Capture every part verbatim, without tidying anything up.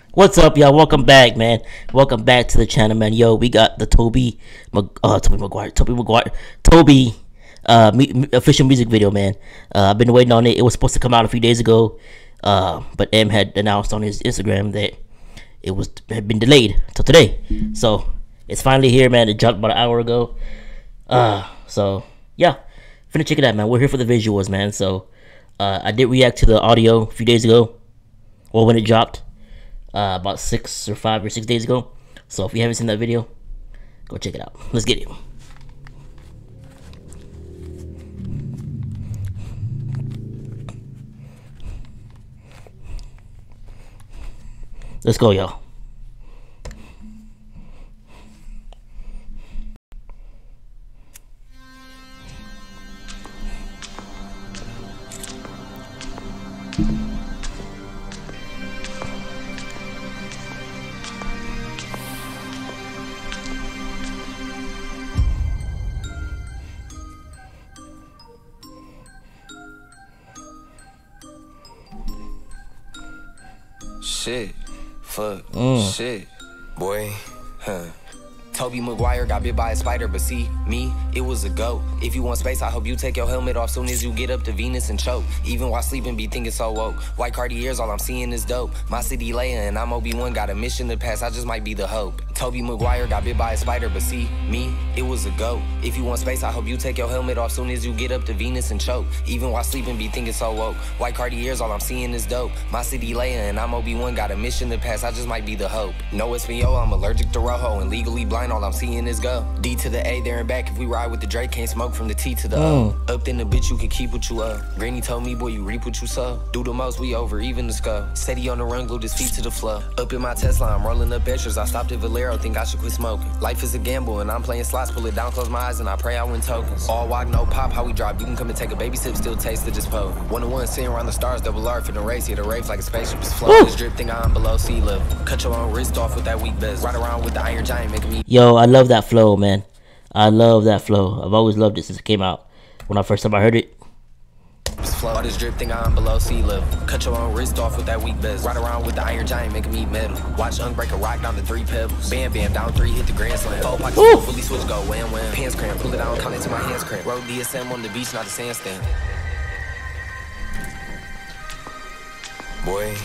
What's up, y'all? Welcome back, man. Welcome back to the channel, man. Yo, we got the Tobey, uh, Tobey Maguire, Tobey Maguire, Tobey, uh, me, official music video, man. Uh, I've been waiting on it. It was supposed to come out a few days ago, uh, but M had announced on his Instagram that it was had been delayed till today. So it's finally here, man. It dropped about an hour ago. Uh, so yeah, finna check it out, man. We're here for the visuals, man. So uh, I did react to the audio a few days ago, or when it dropped. Uh, about six or five or six days ago. So if you haven't seen that video, go check it out. Let's get it. Let's go, y'all. Shit, fuck, Mm. shit, boy, huh. Tobey Maguire got bit by a spider, but see, me, it was a go. If you want space, I hope you take your helmet off soon as you get up to Venus and choke. Even while sleeping, be thinking so woke. White Cartiers, all I'm seeing is dope. My city Leia and I'm Obi-Wan, got a mission to pass, I just might be the hope. Tobey Maguire got bit by a spider, but see, me, it was a go. If you want space, I hope you take your helmet off soon as you get up to Venus and choke. Even while sleeping, be thinking so woke. White Cartiers, all I'm seeing is dope. My city Leia and I'm Obi-Wan, got a mission to pass, I just might be the hope. No Espanol, I'm allergic to Rojo and legally blind, all I'm seeing is go. D to the A, there and back. If we ride with the Drake, can't smoke from the T to the O. Mm. Up in the bitch, you can keep what you owe. Granny told me, boy, you reap what you sow. Do the most, we over, even the skull. Steady on the run, glued his feet to the floor. Up in my Tesla, I'm rolling up extras. I stopped at Valero, think I should quit smoking. Life is a gamble, and I'm playing slots. Pull it down, close my eyes, and I pray I win tokens. All walk, no pop, how we drop. You can come and take a baby sip, still taste the just po. One to one, sitting around the stars, double R for the race. Hit a race like a spaceship is floating. This drip thing I'm below sea level. Cut your own wrist off with that weak bezel. Ride around with the iron giant, making me. Yo, I love that flow, man. I love that flow. I've always loved it since it came out. When I first time I heard it. All this drip thing I'm below sea level. Cut your own wrist off with that weak bezel. Ride around with the iron giant, making me metal. Watch Unk break a rock down to three pebbles. Bam bam down three, hit the grand slam. Four pockets full, fully switch, go wham wham. Hands cramp, pull it out, count it to my hands cramp. Road D S M on the beach, not a sandstand. Boy.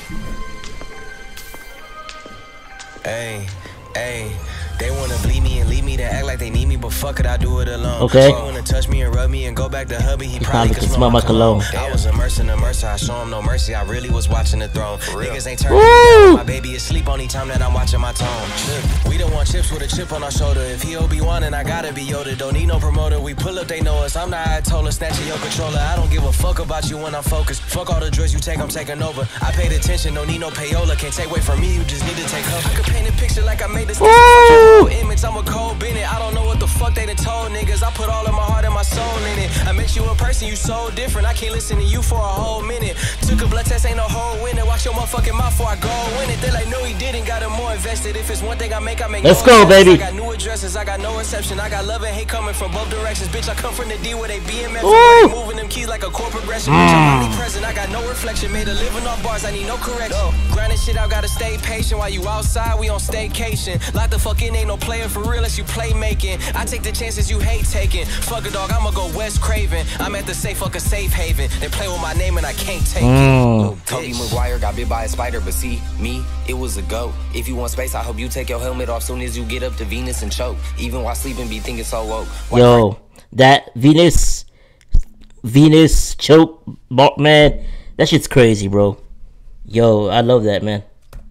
Hey, hey. They wanna bleed me and leave me to act like they need me, but fuck it, I do it alone. Okay. She wanna touch me and rub me and go back to hubby. He, he probably, probably could smell my cologne. I was a mercy in a mercy, I show him no mercy. I really was watching the throne. Niggas ain't turning me down. My baby is asleep only time that I'm watching my tone. We don't want chips with a chip on our shoulder. If he Obi-Wan and I gotta be Yoda, don't need no promoter. We pull up, they know us. I'm the Ayatollah, snatching your controller. I don't give a fuck about you when I'm focused. Fuck all the drugs you take, I'm taking over. I paid attention, don't need no payola. Can't take away from me, you just need to take cover. I could paint a picture like I made this image. I'm a cold Bennett. I don't know what the fuck they done told niggas. I put all of my heart and my soul in it. I met you in person, you so different. I can't listen to you for a whole minute. Took a blood test, ain't no whole winner. Watch your motherfucking mouth before I go win it. They like, no, he didn't. Got him more invested. If it's one thing I make, I make. Let's no go, baby. I got new addresses. I got no reception. I got love and hate coming from both directions. Bitch, I come from the D where they B M F. Where they moving them keys like a corporate progression. Mm. Bitch, I'm omnipresent. I got no reflection. Made a living off bars. I need no correction. Oh. Grinding shit out. Gotta stay patient while you outside. We on staycation. Lock the fuck in. Ain't no player for real unless you playmaking. I take the chances you hate taking. Fuck a dog, I'ma go West Craven. I'm at the safe, fuck a safe haven. They play with my name and I can't take mm. it. Tobey Maguire got bit by a spider, but see, me, it was a go. If you want space, I hope you take your helmet off soon as you get up to Venus and choke. Even while sleeping, be thinking so woke. White Yo, that Venus, Venus choke, man, that shit's crazy, bro. Yo, I love that, man.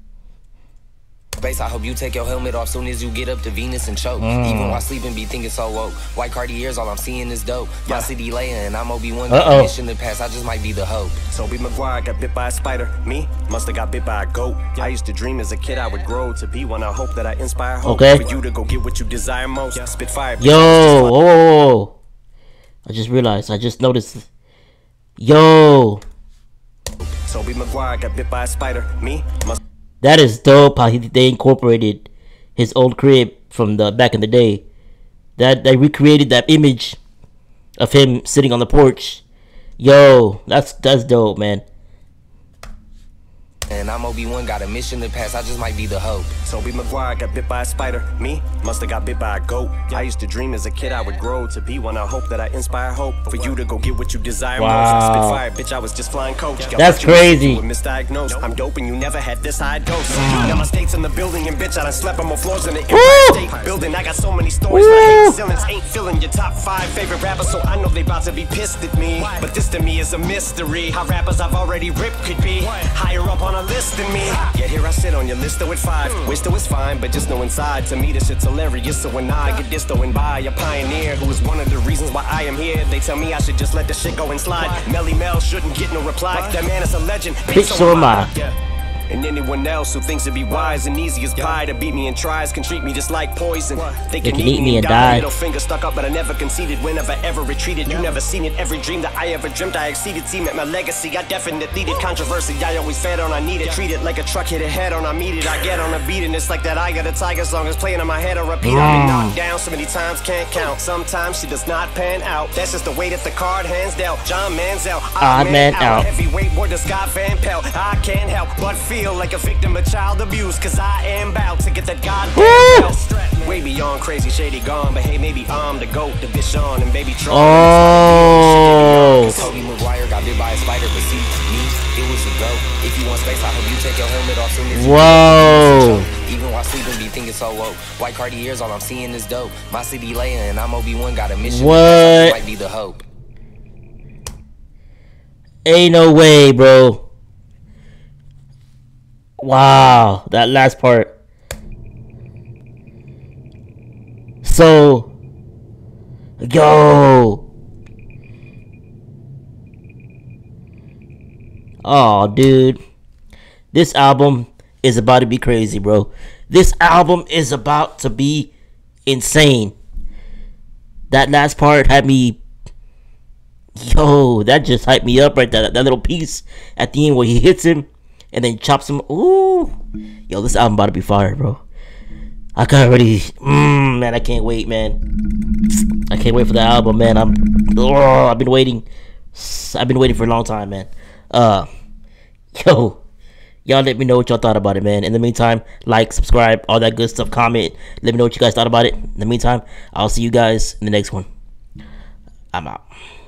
Space, I hope you take your helmet off soon as you get up to Venus and choke. Mm. Even while sleeping, be thinking so woke. White Cartiers, all I'm seeing is dope. My city Leia and I'm Obi-Wan, got a mission to pass, I just might be the hope. Tobey Maguire got bit by a spider. Me, musta got bit by a goat. I used to dream as a kid I would grow to be one. I hope that I inspire hope okay. for you to go get what you desire most. Spit fire. Yo, oh, I just realized, I just noticed. Yo. Tobey Maguire got bit by a spider. Me, must. That is dope how he, they incorporated his old crib from the back in the day. That they recreated that image of him sitting on the porch. Yo, that's that's dope, man. And and I'm Obi-Wan, got a mission to pass, I just might be the hope. Tobey Maguire got bit by a spider. Me? Musta got bit by a goat. I used to dream as a kid I would grow to be one. I hope that I inspire hope for you to go get what you desire. Wow. Spit fire, bitch, I was just flying coach. Got That's crazy. Misdiagnosed. I'm dope and you never had this high dose. Mm. Now my state's in the building and bitch, I done slept on more floors than the Empire State Building. I got so many stories, but I hate ceilings. Ain't feeling your top five favorite rappers, so I know they about to be pissed at me. But this to me is a mystery. How rappers I've already ripped could be higher up on a list than me. Yet here I sit on your list with five. Wish though it's fine, but just know inside to me this shit's hilarious. So when I get this and by a pioneer who is one of the reasons why I am here, they tell me I should just let the shit go and slide. Melly Mel shouldn't get no reply. That man is a legend. Bitch, so am I. And anyone else who thinks it'd be wise and easy as pie to beat me and tries can treat me just like poison. They can, can eat me and die. Middle finger stuck up, but I never conceded whenever ever retreated. You never seen it. Every dream that I ever dreamt, I exceeded. See, met my legacy. I definitely did controversy. I always fed on. I need it. Treat it like a truck hit a head on. I meet it. I get on a beat and it's like that. I got a tiger song is playing in my head on repeat. I've been knocked down so many times can't count. Sometimes she does not pan out. That's just the way that the card hands dealt. John Manziel, odd man out. out. Heavyweight war to Scott Van Pelt. I can't help but feel like a victim of child abuse, cause I am about to get that goddamn belt. Way beyond crazy, shady gone, but hey, maybe I'm the GOAT, the bitch on and Babytron. Oh. Tobey Maguire got bit by a spider, but see, me, it was a go. If you want space, I hope you take your helmet off soon as you Whoa. Even while sleeping, be thinking so woke. White Cartiers, all I'm seeing is dope. My city Leia and I'm Obi-Wan, got a mission. What? Might be the hope. Ain't no way, bro. Wow, that last part. So, yo. Oh, dude. This album is about to be crazy, bro. This album is about to be insane. That last part had me... Yo, that just hyped me up right there. That, that little piece at the end where he hits him and then chops him. Ooh. Yo, this album about to be fire, bro. I can't already... Mm, man, I can't wait, man. I can't wait for the album, man. I'm... Oh, I've been waiting. I've been waiting for a long time, man. Uh, yo. Y'all let me know what y'all thought about it, man. In the meantime, like, subscribe, all that good stuff. Comment. Let me know what you guys thought about it. In the meantime, I'll see you guys in the next one. I'm out.